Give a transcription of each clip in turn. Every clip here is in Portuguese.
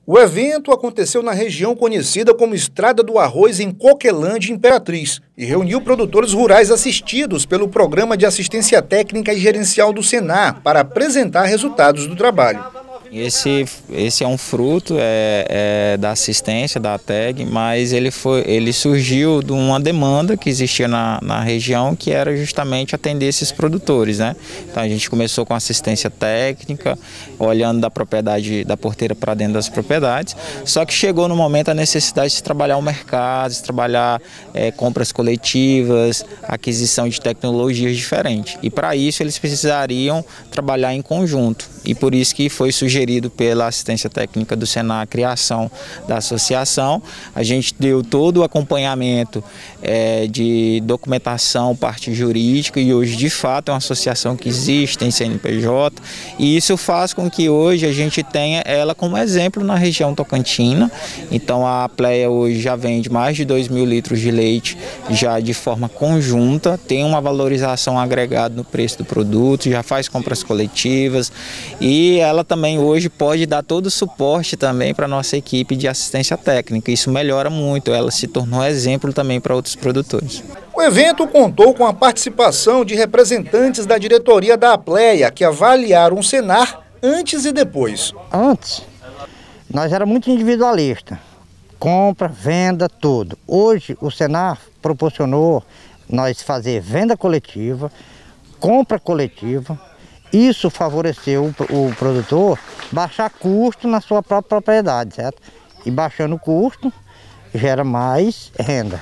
O evento aconteceu na região conhecida como Estrada do Arroz, em Coquelândia, Imperatriz, e reuniu produtores rurais assistidos pelo Programa de Assistência Técnica e Gerencial do Senar para apresentar resultados do trabalho. Esse é um fruto da assistência da TEG, mas ele surgiu de uma demanda que existia na região, que era justamente atender esses produtores, né? Então a gente começou com assistência técnica, olhando da propriedade, da porteira para dentro das propriedades, só que chegou no momento a necessidade de trabalhar o mercado, de trabalhar compras coletivas, aquisição de tecnologias diferentes. E para isso eles precisariam trabalhar em conjunto, e por isso que foi sugerido pela assistência técnica do Senar a criação da associação. A gente deu todo o acompanhamento de documentação, parte jurídica, e hoje de fato é uma associação que existe, tem CNPJ, e isso faz com que hoje a gente tenha ela como exemplo na região tocantina. Então a Apleia hoje já vende mais de 2.000 litros de leite já de forma conjunta, tem uma valorização agregada no preço do produto, já faz compras coletivas, e ela também hoje pode dar todo o suporte também para a nossa equipe de assistência técnica. Isso melhora muito, ela se tornou exemplo também para outros produtores. O evento contou com a participação de representantes da diretoria da Apleia, que avaliaram o Senar antes e depois. Antes, nós era muito individualista, compra, venda, tudo. Hoje, o Senar proporcionou nós fazer venda coletiva, compra coletiva. Isso favoreceu o produtor baixar custo na sua própria propriedade, certo? E baixando o custo, gera mais renda.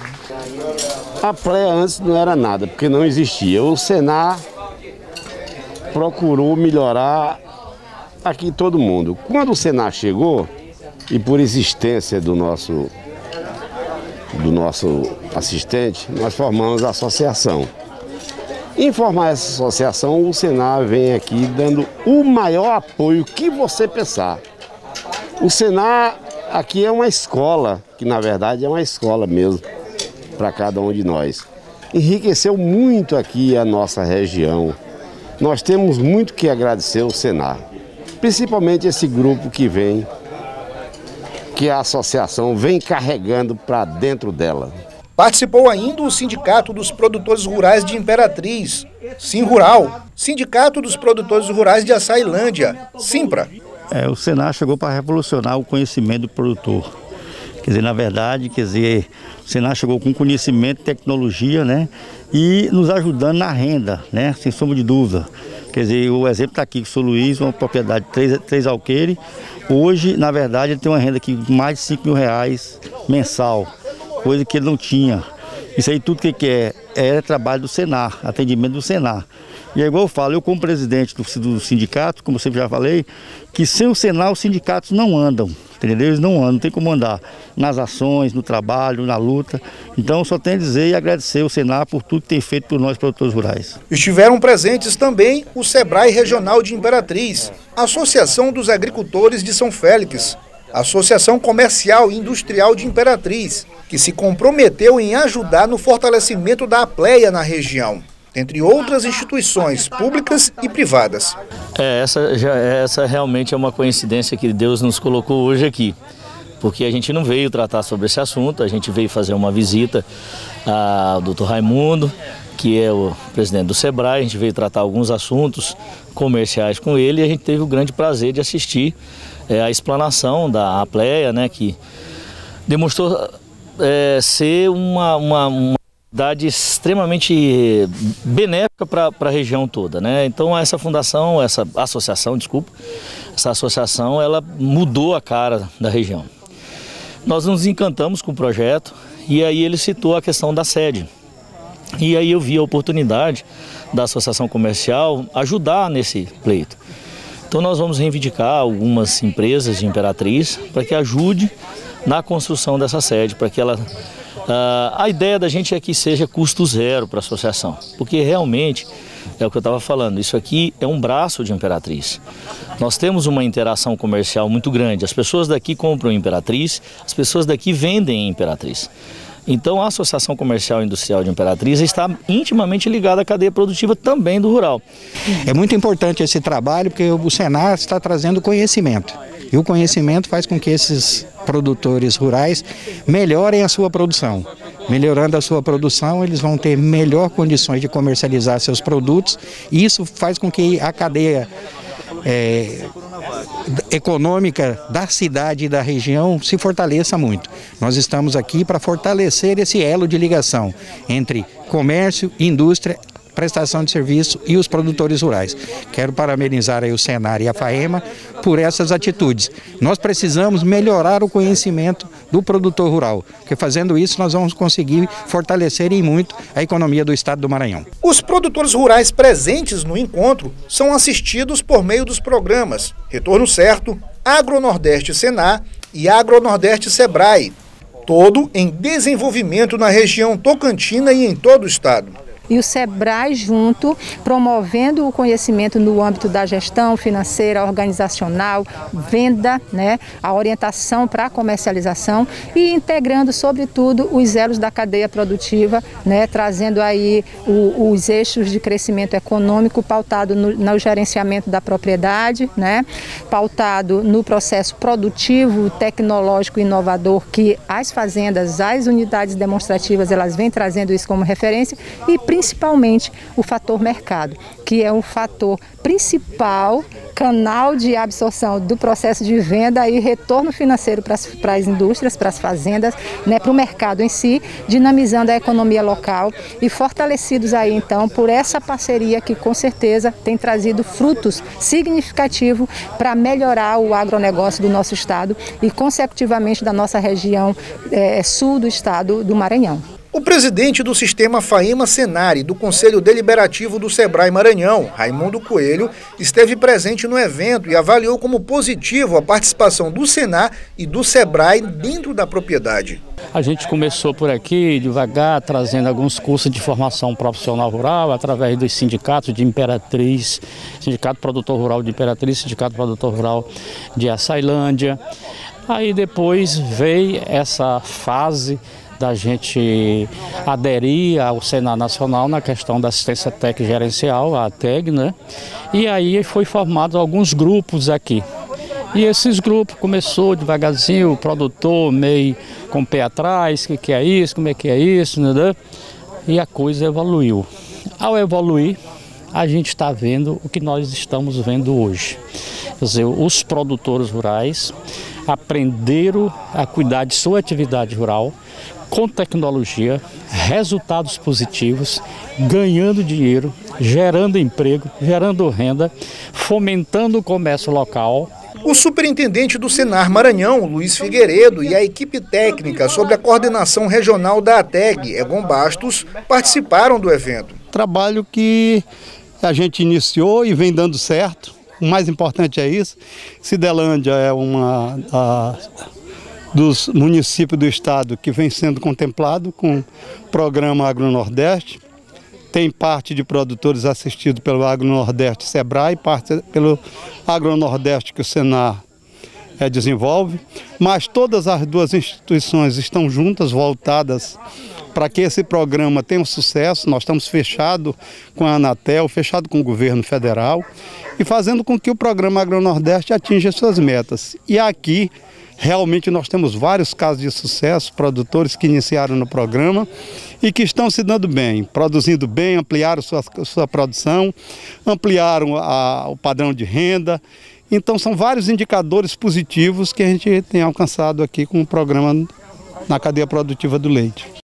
A Apleia antes não era nada, porque não existia. O Senar procurou melhorar aqui todo mundo. Quando o Senar chegou, e por existência do nosso assistente, nós formamos a associação. Em formar essa associação, o Senar vem aqui dando o maior apoio que você pensar. O Senar aqui é uma escola, que na verdade é uma escola mesmo, para cada um de nós. Enriqueceu muito aqui a nossa região. Nós temos muito que agradecer ao Senar, principalmente esse grupo que vem, que a associação vem carregando para dentro dela. Participou ainda o Sindicato dos Produtores Rurais de Imperatriz, Sinrural, Sindicato dos Produtores Rurais de Açailândia, Simpra. O Senar chegou para revolucionar o conhecimento do produtor. Quer dizer, na verdade, o Senar chegou com conhecimento, tecnologia, né, e nos ajudando na renda, né, sem sombra de dúvida. Quer dizer, o exemplo está aqui, que o São Luís, uma propriedade de 3 alqueires, hoje, na verdade, ele tem uma renda aqui de mais de R$5.000 mensal. Coisa que ele não tinha. Isso aí tudo que é trabalho do Senar, atendimento do Senar. E é igual eu falo, eu como presidente do sindicato, como eu sempre já falei, que sem o Senar os sindicatos não andam, entendeu? Eles não andam, não tem como andar nas ações, no trabalho, na luta. Então só tenho a dizer e agradecer ao Senar por tudo que tem feito por nós produtores rurais. Estiveram presentes também o Sebrae Regional de Imperatriz, a Associação dos Agricultores de São Félix, a Associação Comercial e Industrial de Imperatriz, que se comprometeu em ajudar no fortalecimento da Apleia na região, entre outras instituições públicas e privadas. Essa realmente é uma coincidência que Deus nos colocou hoje aqui, porque a gente não veio tratar sobre esse assunto, a gente veio fazer uma visita ao Dr. Raimundo, que é o presidente do Sebrae. A gente veio tratar alguns assuntos comerciais com ele, e a gente teve o grande prazer de assistir a explanação da Apleia, né, que demonstrou ser uma cidade extremamente benéfica para a região toda, né? Então essa associação, ela mudou a cara da região. Nós nos encantamos com o projeto, e aí ele citou a questão da sede. E aí eu vi a oportunidade da associação comercial ajudar nesse pleito. Então nós vamos reivindicar algumas empresas de Imperatriz para que ajude na construção dessa sede, para que ela... A ideia da gente é que seja custo zero para a associação, porque realmente, é o que eu estava falando, isso aqui é um braço de Imperatriz. Nós temos uma interação comercial muito grande, as pessoas daqui compram em Imperatriz, as pessoas daqui vendem em Imperatriz. Então a Associação Comercial e Industrial de Imperatriz está intimamente ligada à cadeia produtiva também do rural. É muito importante esse trabalho, porque o Senar está trazendo conhecimento. E o conhecimento faz com que esses produtores rurais melhorem a sua produção. Melhorando a sua produção, eles vão ter melhor condições de comercializar seus produtos, e isso faz com que a cadeia econômica da cidade e da região se fortaleça muito. Nós estamos aqui para fortalecer esse elo de ligação entre comércio, indústria, prestação de serviço e os produtores rurais. Quero parabenizar aí o Senar e a FAEMA por essas atitudes. Nós precisamos melhorar o conhecimento do produtor rural, porque fazendo isso nós vamos conseguir fortalecer em muito a economia do estado do Maranhão. Os produtores rurais presentes no encontro são assistidos por meio dos programas Retorno Certo, Agronordeste Senar e Agronordeste Sebrae, todo em desenvolvimento na região tocantina e em todo o estado. E o Sebrae junto, promovendo o conhecimento no âmbito da gestão financeira, organizacional, venda, né, a orientação para a comercialização e integrando, sobretudo, os elos da cadeia produtiva, né, trazendo aí os eixos de crescimento econômico pautado no gerenciamento da propriedade, né, pautado no processo produtivo, tecnológico e inovador que as fazendas, as unidades demonstrativas, elas vêm trazendo isso como referência e principalmente o fator mercado, que é um fator principal, canal de absorção do processo de venda e retorno financeiro para as indústrias, para as fazendas, né, para o mercado em si, dinamizando a economia local e fortalecidos aí então por essa parceria que com certeza tem trazido frutos significativos para melhorar o agronegócio do nosso estado e consecutivamente da nossa região sul do estado do Maranhão. O presidente do sistema FAEMA Senar e do Conselho Deliberativo do Sebrae Maranhão, Raimundo Coelho, esteve presente no evento e avaliou como positivo a participação do Senar e do Sebrae dentro da propriedade. A gente começou por aqui, devagar, trazendo alguns cursos de formação profissional rural, através dos sindicatos de Imperatriz, Sindicato Produtor Rural de Imperatriz, Sindicato Produtor Rural de Açailândia. Aí depois veio essa fase da gente aderir ao Senar Nacional na questão da assistência técnica gerencial, a ATEG, né? E aí foi formado alguns grupos aqui. E esses grupos começou devagarzinho, o produtor meio com o pé atrás, o que é isso, como é que é isso, né? E a coisa evoluiu. Ao evoluir, a gente está vendo o que nós estamos vendo hoje. Quer dizer, os produtores rurais aprenderam a cuidar de sua atividade rural, com tecnologia, resultados positivos, ganhando dinheiro, gerando emprego, gerando renda, fomentando o comércio local. O superintendente do Senar Maranhão, Luiz Figueiredo, e a equipe técnica sob a coordenação regional da ATEG, Egon Bastos, participaram do evento. Trabalho que a gente iniciou e vem dando certo. O mais importante é isso. Cidelândia é uma dos municípios do estado que vem sendo contemplado com o programa Agronordeste. Tem parte de produtores assistidos pelo Agronordeste Sebrae, parte pelo Agronordeste que o Senar desenvolve, mas todas as duas instituições estão juntas, voltadas para que esse programa tenha um sucesso. Nós estamos fechados com a Anatel, fechados com o governo federal e fazendo com que o programa Agronordeste atinja suas metas. E aqui, realmente, nós temos vários casos de sucesso, produtores que iniciaram no programa e que estão se dando bem, produzindo bem, ampliaram sua produção, ampliaram o padrão de renda. Então, são vários indicadores positivos que a gente tem alcançado aqui com o programa na cadeia produtiva do leite.